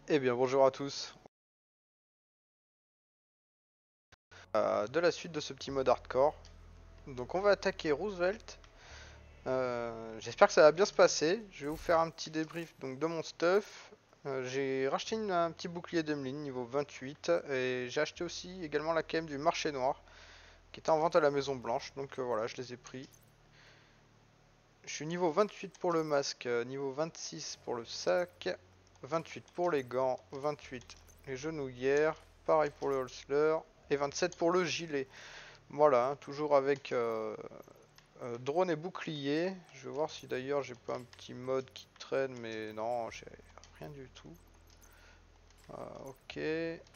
Eh bien bonjour à tous. De la suite de ce petit mode hardcore. Donc on va attaquer Roosevelt. J'espère que ça va bien se passer. Je vais vous faire un petit débrief donc de mon stuff. J'ai racheté un petit bouclier d'Emeline niveau 28 et j'ai acheté aussi également la KM du marché noir qui était en vente à la Maison Blanche. Donc voilà, je les ai pris. Je suis niveau 28 pour le masque, niveau 26 pour le sac, 28 pour les gants, 28 les genouillères, pareil pour le holster et 27 pour le gilet. Voilà, hein, toujours avec drone et bouclier. Je vais voir si d'ailleurs j'ai pas un petit mode qui traîne, mais non, j'ai rien du tout. Ok,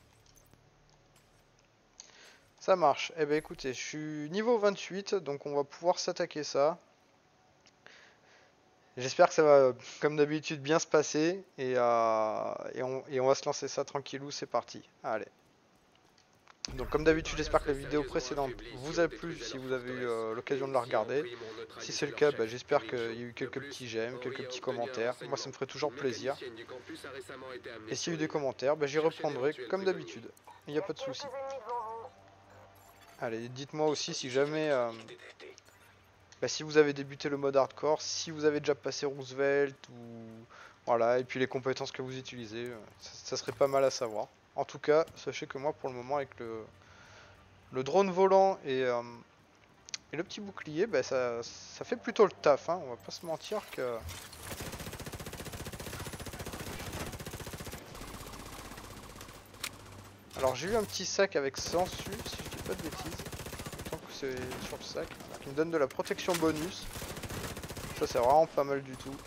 ça marche. Eh ben écoutez, je suis niveau 28, donc on va pouvoir s'attaquer ça. J'espère que ça va, comme d'habitude, bien se passer et on va se lancer ça tranquillou, c'est parti. Allez. Donc comme d'habitude, j'espère que la vidéo précédente vous a plu si vous avez eu l'occasion de la regarder. Si c'est le cas, bah, j'espère qu'il y a eu quelques petits j'aime, quelques petits commentaires. Moi, ça me ferait toujours plaisir. Et s'il y a eu des commentaires, bah, j'y reprendrai comme d'habitude. Il n'y a pas de souci. Allez, dites-moi aussi si jamais, bah, si vous avez débuté le mode hardcore, si vous avez déjà passé Roosevelt ou voilà, et puis les compétences que vous utilisez, ça serait pas mal à savoir. En tout cas, sachez que moi, pour le moment, avec le drone volant et le petit bouclier, bah, ça fait plutôt le taf, hein. On va pas se mentir que... Alors j'ai eu un petit sac avec sensu, si je dis pas de bêtises. Tant que c'est sur le sac. Qui me donne de la protection bonus. Ça c'est vraiment pas mal du tout.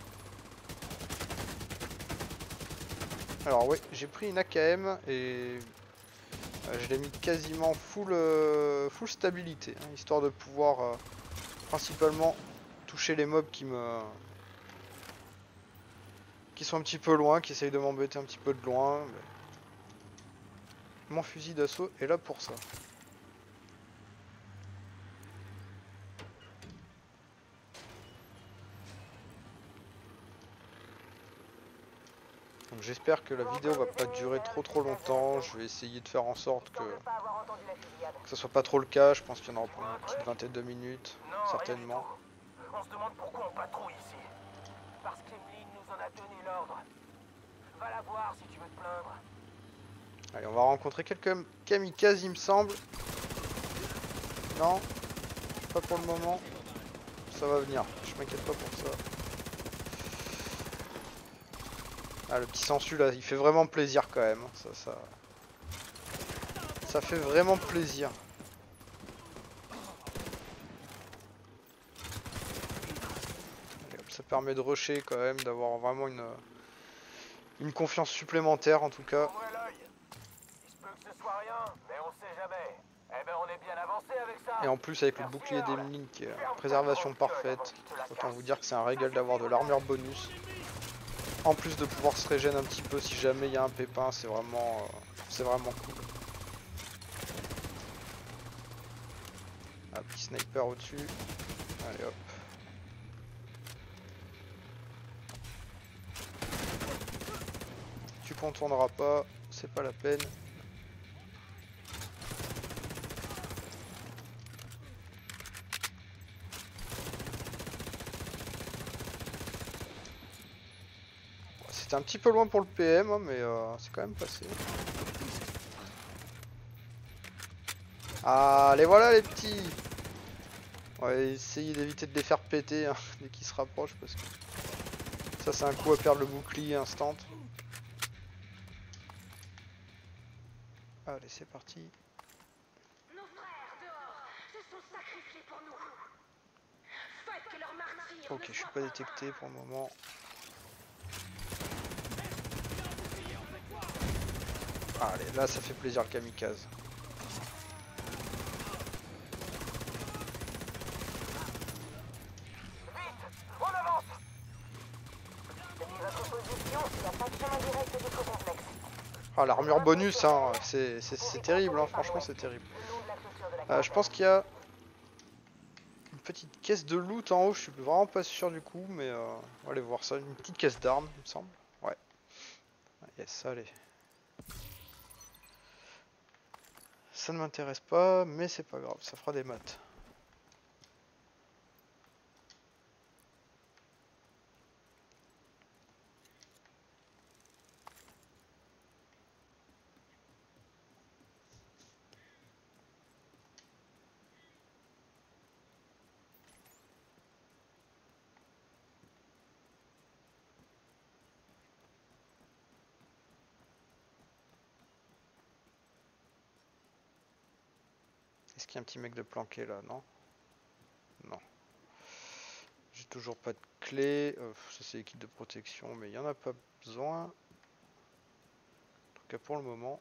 Alors ouais, j'ai pris une AKM et je l'ai mis quasiment full stabilité. Hein, histoire de pouvoir principalement toucher les mobs qui sont un petit peu loin, qui essayent de m'embêter un petit peu de loin. Mon fusil d'assaut est là pour ça. Donc j'espère que la vidéo va pas durer trop longtemps. Je vais essayer de faire en sorte que ça soit pas trop le cas. Je pense qu'il y en aura pour une petite vingtaine de minutes, certainement. On se demande pourquoi on patrouille ici. Parce qu'Emeline nous en a donné l'ordre. Va la voir si tu veux te plaindre. Allez, on va rencontrer quelques kamikazes, il me semble. Non, pas pour le moment. Ça va venir, je m'inquiète pas pour ça. Ah, le petit sensu là, il fait vraiment plaisir quand même. Ça fait vraiment plaisir. Allez, hop, ça permet de rusher quand même, d'avoir vraiment une confiance supplémentaire en tout cas. Prends-moi l'œil. Il se peut que ce soit rien, mais on sait jamais. Eh ben on est bien avancé avec ça. Et en plus avec le Merci bouclier Earl. d'Emeline qui est Ferme ta préservation grande gueule avant parfaite. qu'il te la Autant casse. vous dire que c'est un régal Ça d'avoir suffit, de on est l'armure parti. bonus. En plus de pouvoir se régénérer un petit peu si jamais il y a un pépin, c'est vraiment cool. Un petit sniper au-dessus. Allez hop. Tu contourneras pas, c'est pas la peine. C'était un petit peu loin pour le PM, hein, mais c'est quand même passé. Allez voilà les petits. On va essayer d'éviter de les faire péter hein, dès qu'ils se rapprochent parce que ça c'est un coup à perdre le bouclier instant. Allez c'est parti. Nos frères dehors se sont sacrifiés pour nous. Faites que leur martyre Ok, ne je suis soit pas pas détecté pour le moment. Allez, là ça fait plaisir le kamikaze. Vite, on avance. Depuis votre position, il n'y a pas de chemin direct jusqu'au complexe. Ah l'armure bonus, hein, c'est terrible, hein, franchement c'est terrible. Le long de la clôture de la Je pense qu'il y a une petite caisse de loot en haut, je suis vraiment pas sûr du coup, mais on va aller voir ça. Une petite caisse d'armes, il me semble. Ouais. caisse, allez. Ça ne m'intéresse pas, mais c'est pas grave, ça fera des maths. Est-ce qu'il y a un petit mec de planqué là? Non? Non. J'ai toujours pas de clé. Ça c'est l'équipe de protection, mais il n'y en a pas besoin. En tout cas pour le moment.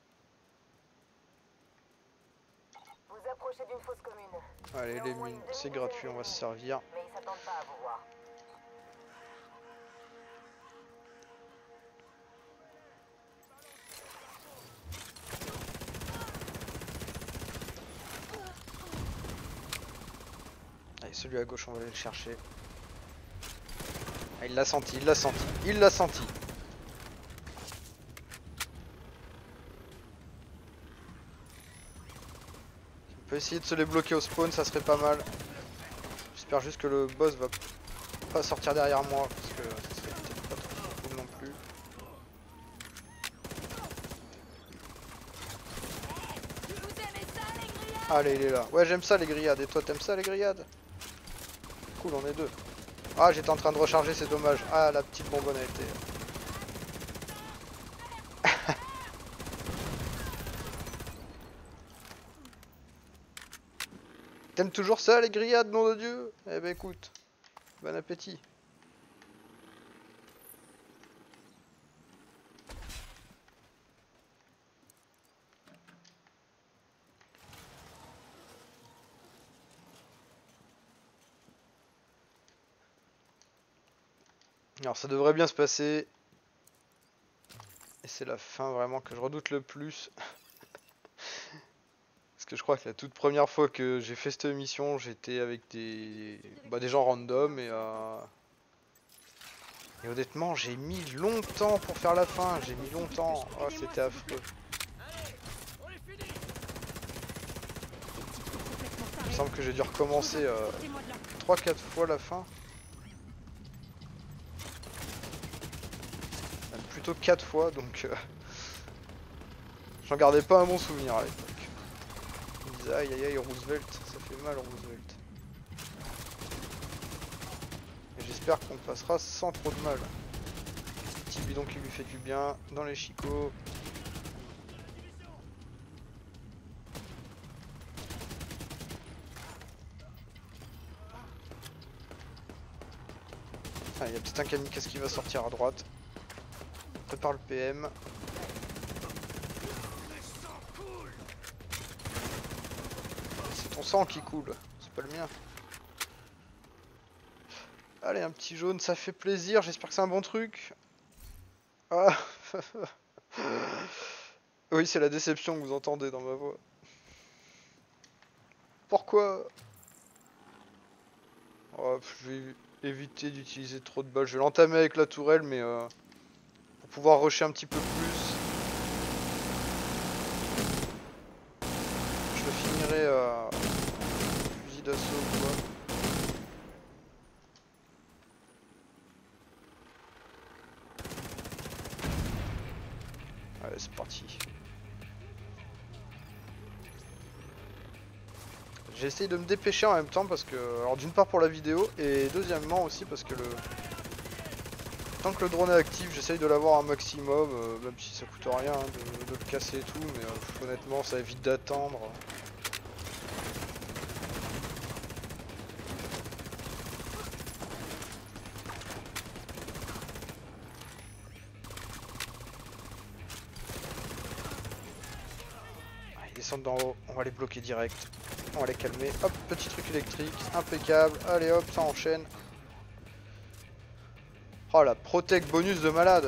Vous approchez d'une fosse commune. Allez, les mines, c'est gratuit, on va se servir. Mais ils s'attendent pas à vous voir. Allez, celui à gauche, on va aller le chercher. Ah, il l'a senti, il l'a senti, il l'a senti. On peut essayer de se les bloquer au spawn, ça serait pas mal. J'espère juste que le boss va pas sortir derrière moi, parce que ça serait peut-être pas trop cool non plus. Allez, il est là. Ouais, j'aime ça les grillades. Et toi, t'aimes ça les grillades? Cool, on est deux. Ah, j'étais en train de recharger, c'est dommage. Ah, la petite bonbonne a été... T'aimes toujours ça les grillades, nom de Dieu? Eh ben écoute, bon appétit. Alors ça devrait bien se passer. Et c'est la fin vraiment que je redoute le plus. Parce que je crois que la toute première fois que j'ai fait cette mission, j'étais avec des gens random et honnêtement j'ai mis longtemps pour faire la fin, j'ai mis longtemps. Oh c'était affreux. Il me semble que j'ai dû recommencer 3-4 fois la fin. Même plutôt 4 fois donc j'en gardais pas un bon souvenir à l'époque. Aïe aïe aïe, Roosevelt, ça fait mal Roosevelt. Et j'espère qu'on passera sans trop de mal. Petit bidon qui lui fait du bien dans les chicots. Ah, il y a peut-être un kamikaze qui va sortir à droite. Prépare le PM. C'est ton sang qui coule, c'est pas le mien. Allez, un petit jaune, ça fait plaisir, j'espère que c'est un bon truc. Ah. Oui, c'est la déception que vous entendez dans ma voix. Pourquoi? Oh, je vais éviter d'utiliser trop de balles. Je vais l'entamer avec la tourelle, mais pour pouvoir rusher un petit peu plus. Je le finirai fusil d'assaut ou quoi. Allez, c'est parti. J'ai essayé de me dépêcher en même temps parce que... Alors d'une part pour la vidéo et deuxièmement aussi parce que le... Tant que le drone est actif, j'essaye de l'avoir un maximum, même si ça coûte rien hein, de le casser et tout, mais honnêtement ça évite d'attendre. Ils descendent d'en haut, on va les bloquer direct. On va les calmer. Hop, petit truc électrique, impeccable. Allez hop, ça enchaîne. Oh la protect bonus de malade.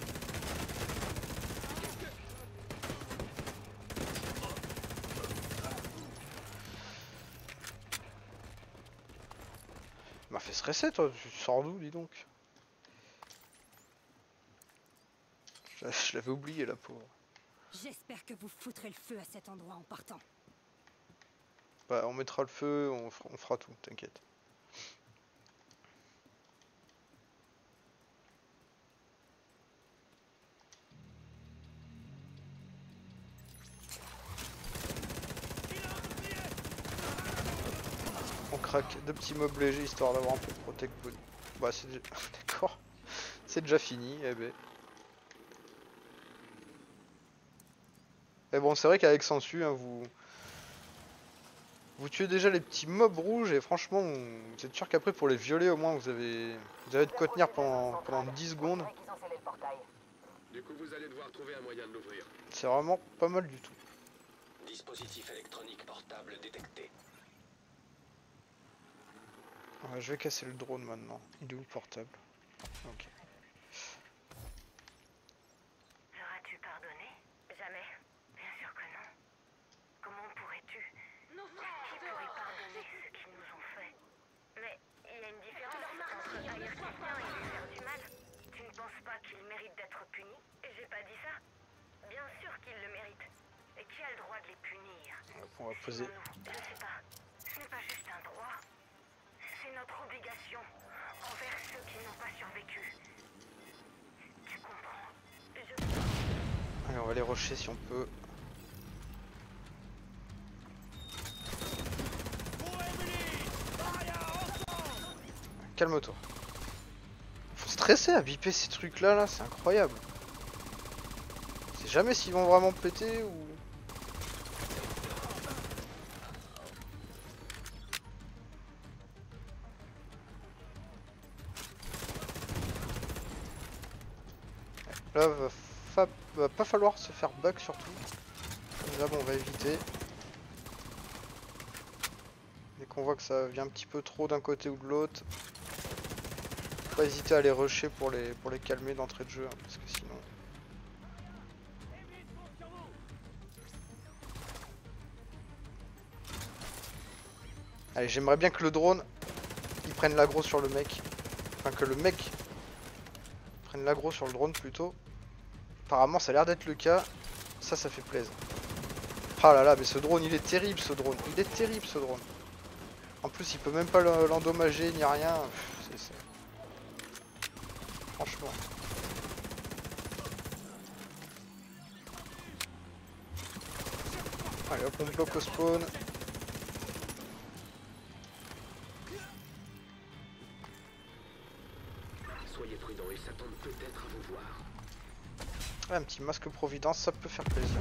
Il m'a fait stresser toi, tu sors d'où dis donc? Je l'avais oublié, la pauvre. J'espère que vous foutrez le feu à cet endroit en partant. Bah, on mettra le feu, on fera tout, t'inquiète. On craque 2 petits mobs légers histoire d'avoir un peu de protect body. Bah c'est déjà... D'accord. C'est déjà fini, eh ben. Et bon, c'est vrai qu'avec Sensu, hein, vous tuez déjà les petits mobs rouges et franchement, vous êtes sûr qu'après pour les violer au moins vous avez de quoi tenir pendant 10 secondes. Du coup, vous allez devoir trouver un moyen de l'ouvrir. C'est vraiment pas mal du tout. Dispositif électronique portable détecté. Ouais, je vais casser le drone maintenant. Il est où le portable? Ok. L'auras-tu pardonné? Jamais. Bien sûr que non. Comment pourrais-tu? Nos Qui frères pourrait pardonner ce qu'ils nous ont fait? Mais il y a une différence entre haïr quelqu'un et lui faire du mal. Tu ne penses pas qu'il mérite d'être puni? J'ai pas dit ça. Bien sûr qu'il le mérite. Et qui a le droit de les punir? On va poser. Je sais pas. Ce n'est pas juste un droit. C'est notre obligation envers ceux qui n'ont pas survécu. Tu comprends? Allez, on va les rusher si on peut. Calme-toi. Faut stresser à biper ces trucs là, c'est incroyable. C'est jamais s'ils vont vraiment péter ou... Là, va pas falloir se faire bug surtout. Là, bon, on va éviter. Dès qu'on voit que ça vient un petit peu trop d'un côté ou de l'autre, faut pas hésiter à les rusher pour les calmer d'entrée de jeu, hein, parce que sinon... Allez, j'aimerais bien que le drone, il prenne l'aggro sur le mec. Enfin, que le mec prenne l'aggro sur le drone plutôt. Apparemment, ça a l'air d'être le cas. Ça fait plaisir. Ah là là, mais ce drone, il est terrible, ce drone. Il est terrible, ce drone. En plus, il peut même pas l'endommager ni rien. Franchement. Allez, hop, on bloque au spawn. Soyez prudents, ils s'attendent peut-être à vous voir. Ouais, un petit masque Providence, ça peut faire plaisir.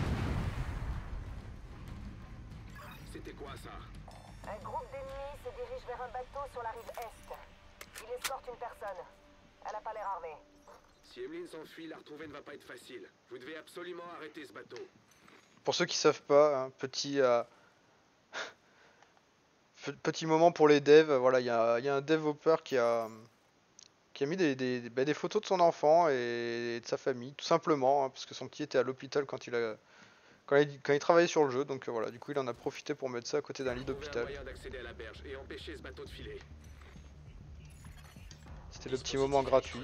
C'était quoi ça? Un groupe d'ennemis se dirige vers un bateau sur la rive est. Il escorte une personne. Elle n'a pas l'air armée. Si Emeline s'enfuit, la retrouver ne va pas être facile. Vous devez absolument arrêter ce bateau. Pour ceux qui savent pas, un petit petit moment pour les devs. Voilà, il y a un developer qui a mis des photos de son enfant et de sa famille, tout simplement, hein, parce que son petit était à l'hôpital quand il travaillait sur le jeu, donc voilà, du coup il en a profité pour mettre ça à côté d'un lit d'hôpital. Moyen d'accéder à la berge et empêcher ce bateau de filer. C'était le petit moment gratuit.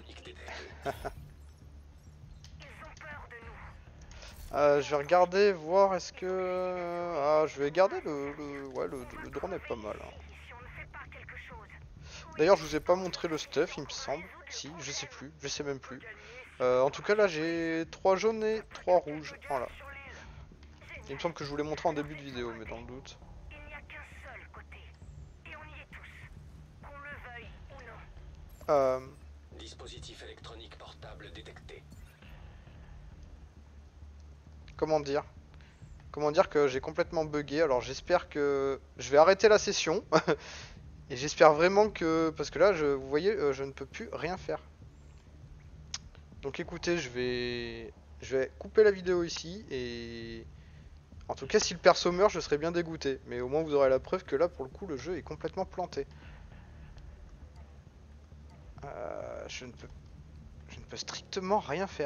Je vais regarder, voir est-ce que... Ah, je vais garder le drone est pas mal. Hein. D'ailleurs, je vous ai pas montré le stuff, il me semble. Si, je sais plus, je sais même plus. En tout cas, là, j'ai 3 jaunes et 3 rouges. Voilà. Il me semble que je vous l'ai montré en début de vidéo, mais dans le doute. Il n'y a qu'un seul côté. Et on y est tous. Qu'on le veuille ou non. Dispositif électronique portable détecté. Comment dire que j'ai complètement bugué. Alors j'espère que je vais arrêter la session. Et j'espère vraiment que... Parce que là, vous voyez, je ne peux plus rien faire. Donc écoutez, je vais couper la vidéo ici. Et en tout cas, si le perso meurt, je serai bien dégoûté. Mais au moins, vous aurez la preuve que là, pour le coup, le jeu est complètement planté. Je ne peux strictement rien faire.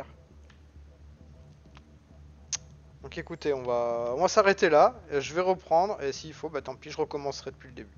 Donc écoutez, on va s'arrêter là. Je vais reprendre. Et s'il faut, bah tant pis, je recommencerai depuis le début.